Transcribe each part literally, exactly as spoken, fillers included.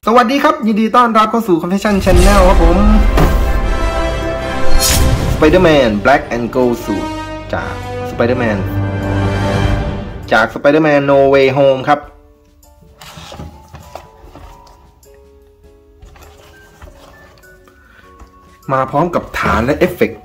สวัสดีครับยินดีต้อนรับเข้าสู่ Confession Channel ครับผม Spider-Man Black and Gold Suit จาก Spider-Man จาก Spider-Man No Way Home ครับมาพร้อมกับฐานและเอฟเฟกต์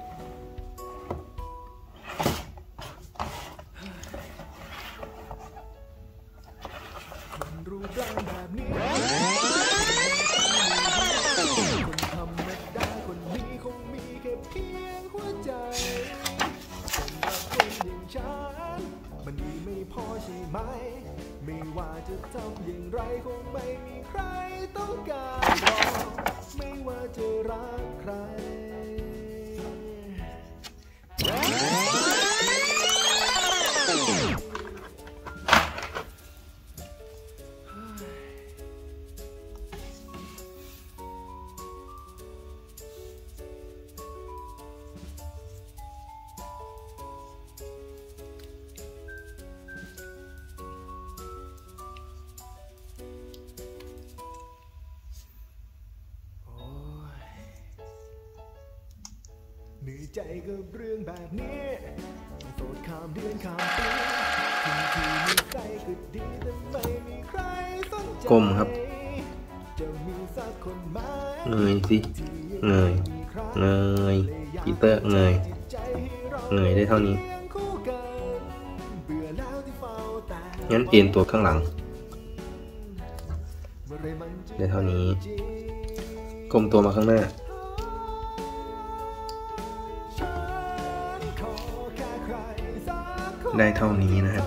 มันดีไม่พอใช่ไหมไม่ว่าจะทำอย่างไรคงไม่มีใครต้องการรอไม่ว่าจะรักใครเหนื่อยใจกับเรื่องแบบนี้โสดข้ามเดือนข้ามปีถึงที่มีใจก็ดีแต่ไม่มีใครสนใจกลมครับจะมีสักคนไหมเงยสิเงยเงยปีเตอร์เงยเงยได้เท่านี้งั้นเอ็นตัวข้างหลังได้เท่านี้กลมตัวมาข้างหน้าได้เท่านี้นะครับ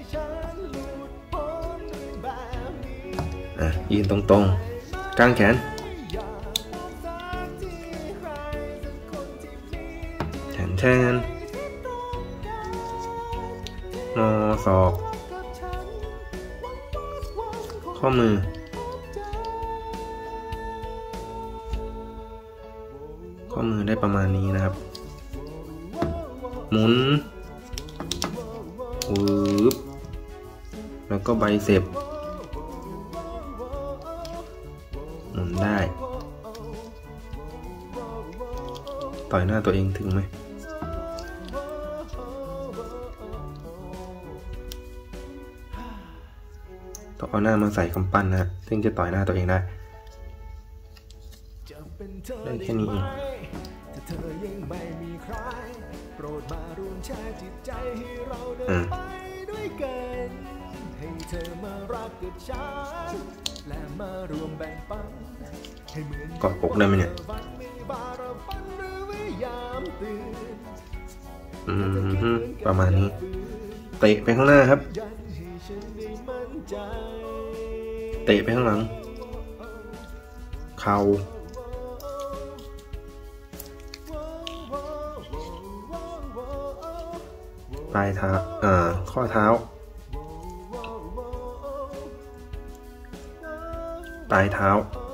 อ่ะยืนตรงๆกางแขนแขนแทนงอศอกข้อมือข้อมือได้ประมาณนี้นะครับหมุนวืบแล้วก็ไบเซปหมุนได้ต่อยหน้าตัวเองถึงไหมต้องเอาหน้ามาใส่กำปั้นนะซึ่งจะต่อยหน้าตัวเองได้ได้แค่นี้เองอืมให้เธอมารักกับฉันและมารวมแบ่งปันให้เหมือนกอดอกได้ไหมเนี่ยอืมประมาณนี้เตะไปข้างหน้าครับเตะไปข้างหลังเข่าปลายเท้าอ่าข้อเท้าปลายเท้า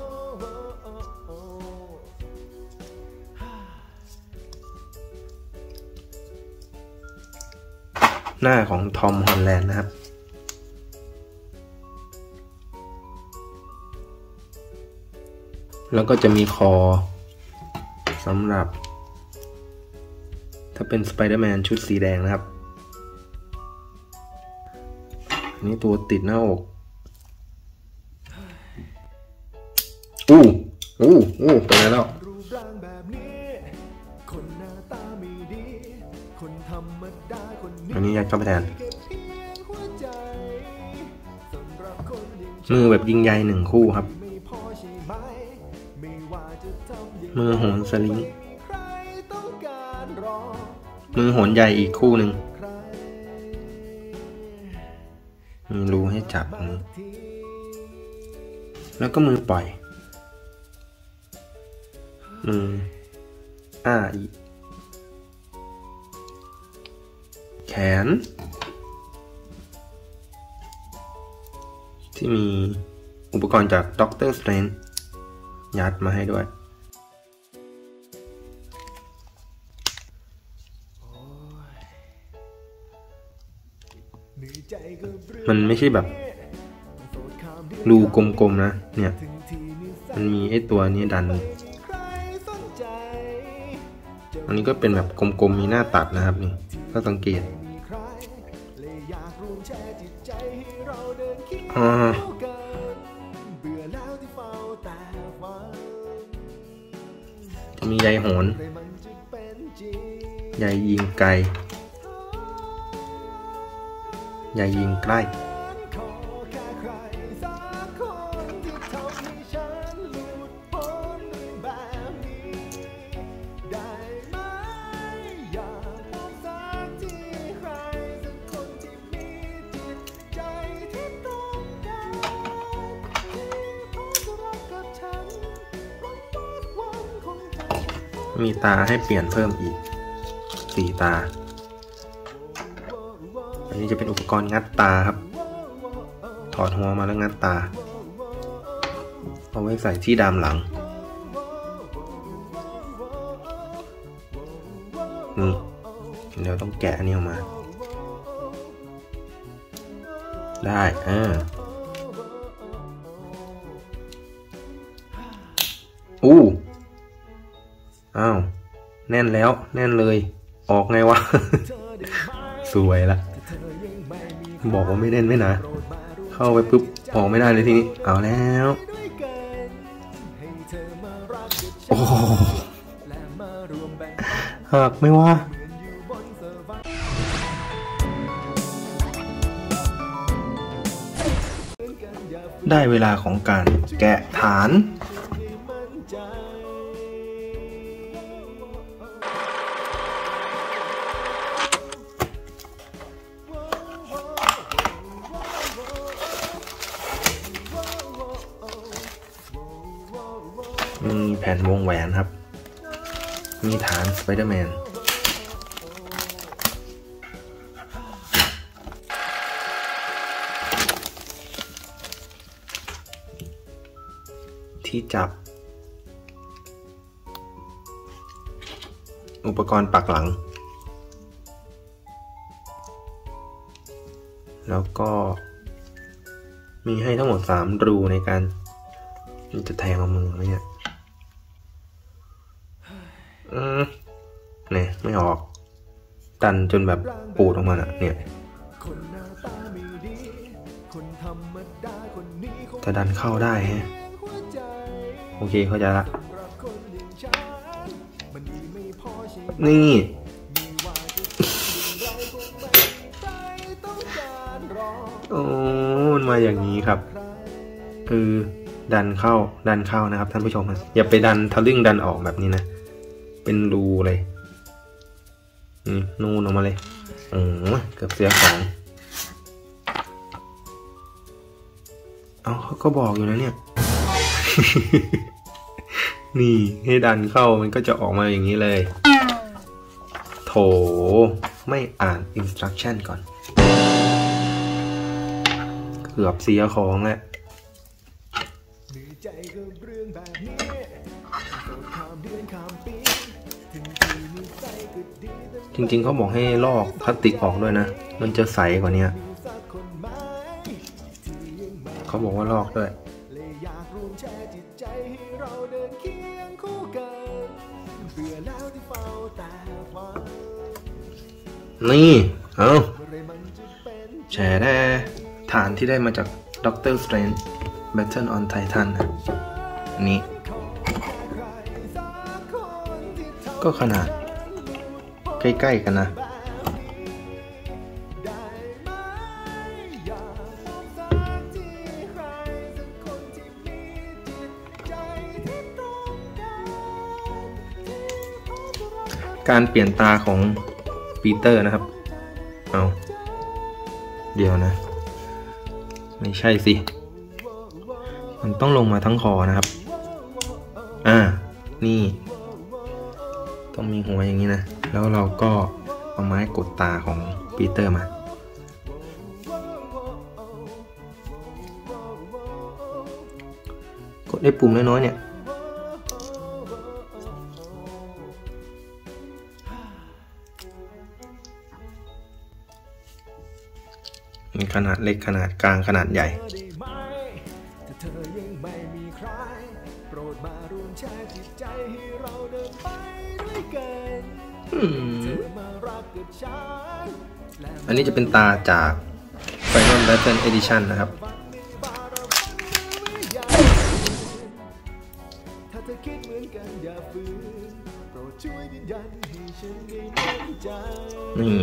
หน้าของทอมฮอลแลนด์นะครับแล้วก็จะมีคอสำหรับถ้าเป็นสไปเดอร์แมนชุดสีแดงนะครับอันนี้ตัวติดหน้าอกอู้อู้อู้ไปแล้วอันนี้ยัดเข้าไปแทนมือแบบยิงใยหนึ่งคู่ครับมือโหนสลิงมือโหนใหญ่อีกคู่หนึ่งมีรูให้จับอันนี้แล้วก็มือปล่อยมืออ้าอีกแขนที่มีอุปกรณ์จากด็อกเตอร์สเตรนจ์ยัดมาให้ด้วยมันไม่ใช่แบบรูกลมๆนะเนี่ยมันมีไอ้ตัวนี้ดันอันนี้ก็เป็นแบบกลมๆมีหน้าตัดนะครับนี่ถ้าสังเกตอ่าจะมีใยโหนใยยิงไกลใยยิงใกล้มีตาให้เปลี่ยนเพิ่มอีกสี่ตาอันนี้จะเป็นอุปกรณ์งัดตาครับถอดหัวมาแล้วงัดตาเอาไว้ใส่ที่ดามหลังนี่เดี๋ยวต้องแกะอันนี้ออกมาได้เอออู้อ้าวแน่นแล้วแน่นเลยออกไงวะ สวยละบอกว่าไม่แน่นไม่หนาเข้าไปปุ๊บออกไม่ได้เลยทีนี้เอาแล้วโอ้หักไหมวะได้เวลาของการแกะฐานมีแผ่นวงแหวนครับมีฐานสไปเดอร์แมนที่จับอุปกรณ์ปักหลังแล้วก็มีให้ทั้งหมดสามรูในการจะแทงเอามือไหมเนี่ยอืมเนี่ยไม่ออกดันจนแบบปูดออกมาเนี่ยจะดันเข้าได้ฮะโอเคเข้าใจละนี่โอ้มันมาอย่างนี้ครับคือดันเข้าดันเข้านะครับท่านผู้ชมนะอย่าไปดันทะลึ่งดันออกแบบนี้นะเป็นรูเลยนี่นูนออกมาเลยโอ้เกือบเสียของเอาเขาก็บอกอยู่นะเนี่ย นี่ให้ดันเข้ามันก็จะออกมาอย่างนี้เลยโถไม่อ่าน instruction ก่อนเกือบเสียของแล้วจริงๆเขาบอกให้ลอกพลาสติกออกด้วยนะมันจะใสกว่านี้เขาบอกว่าลอกด้วยนี่เอาแชร์ได้ฐานที่ได้มาจากด็อกเตอร์ Strange Battle on Titan นะอันนี้ก็ขนาดใกล้ๆกันนะการเปลี่ยนตาของปีเตอร์นะครับเอาเดี๋ยวนะไม่ใช่สิมันต้องลงมาทั้งคอนะครับอ่านี่ต้องมีหัวอย่างนี้นะแล้วเราก็เอาไม้กดตาของปีเตอร์มากดได้ปุ่มน้อยๆเนี่ยมีขนาดเล็กขนาดกลางขนาดใหญ่อยังไม่มีใครโปรดมารวมแชร์จิตใจให้เราเดินไปด้วยกันเธอมารักกับฉันอันนี้จะเป็นตาจาก Final Battle Edition นะครับถ้าเธอคิดเหมือนกันอย่าฝืนโปรดช่วยยืนยันให้ฉันได้มั่นใจนี่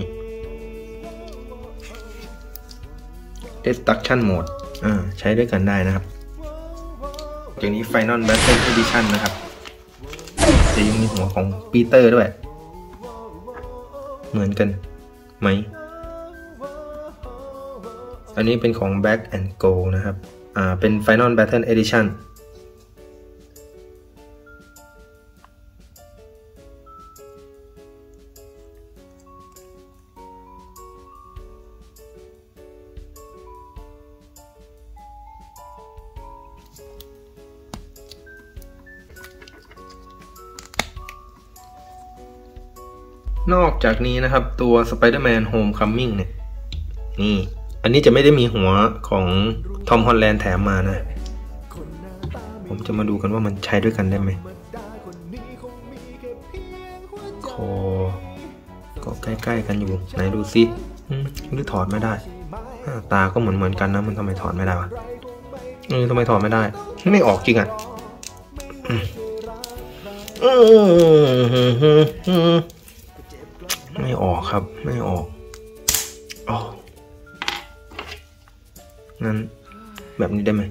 Destruction Mode อ่าใช้ด้วยกันได้นะครับอย่างนี้ Final Battle Edition นะครับจะยังมีหัวของปีเตอร์ด้วยเหมือนกันไหมอันนี้เป็นของ Black and Gold นะครับอ่าเป็น Final Battle Editionนอกจากนี้นะครับตัว Spider-Man Homecoming เนี่ยนี่อันนี้จะไม่ได้มีหัวของทอมฮอลแลนด์แถมมานะผมจะมาดูกันว่ามันใช้ด้วยกันได้ไหมคอก็ใกล้ๆกันอยู่ไหนดูซิหรือถอดไม่ได้ตาก็เหมือนเหมือนกันนะมันทำไมถอดไม่ได้วะเออทำไมถอดไม่ได้ไม่ออกจริงอ่ะไม่ออกครับไม่ออกอ๋องั้นแบบนี้ได้ไหม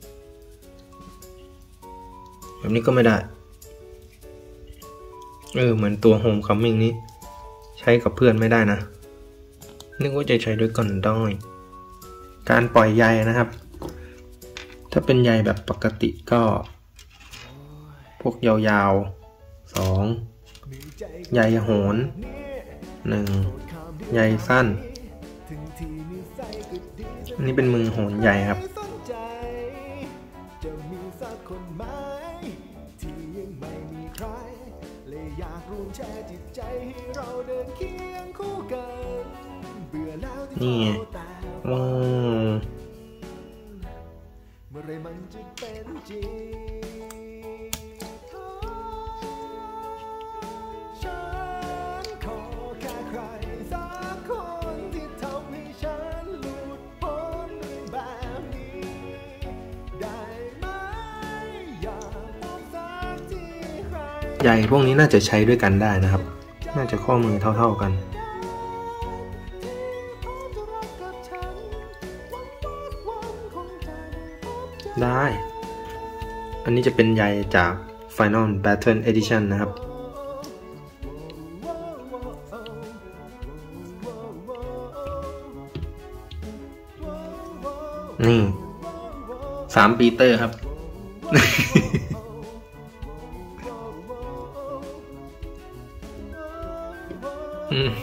แบบนี้ก็ไม่ได้เออเหมือนตัว Homecoming นี้ใช้กับเพื่อนไม่ได้นะนึกว่าจะใช้ด้วยกันได้การปล่อยใยนะครับถ้าเป็นใยแบบปกติก็พวกยาวๆสองใยโหนหนึ่งใยสั้นอันนี้เป็นมือโหนใหญ่ครับนี่ไงว้าวใหญ่พวกนี้น่าจะใช้ด้วยกันได้นะครับน่าจะข้อมือเท่าๆกันได้อันนี้จะเป็นใยจาก Final Battle Edition นะครับนี่สามปีเตอร์ครับ อืม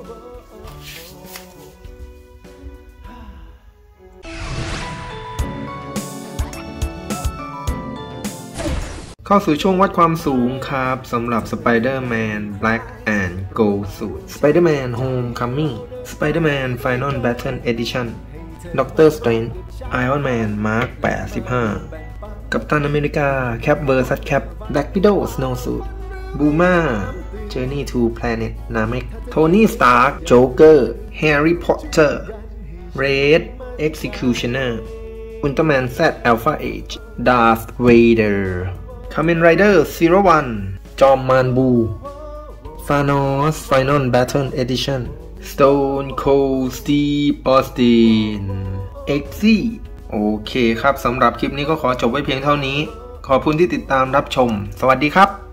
เข้าสู่ช่วงวัดความสูงครับสำหรับ Spider-Man Black and Gold Suit Spider-Man Homecoming Spider-Man Final Battle Edition Doctor Strange Iron Man Mark แปดสิบห้ากัปตันอเมริกา Cap vs Cap Black Widow Snowsuit Boomer Journey to Planet Namek Tony Stark Joker Harry Potter Red Executioner Ultraman Z Alpha Age Darth Vader Kamen Rider Zero One จอมมารบู Thanos Final Battle Edition Stone Cold Steve Austin Exy โอเคครับสำหรับคลิปนี้ก็ขอจบไว้เพียงเท่านี้ขอบคุณที่ติดตามรับชมสวัสดีครับ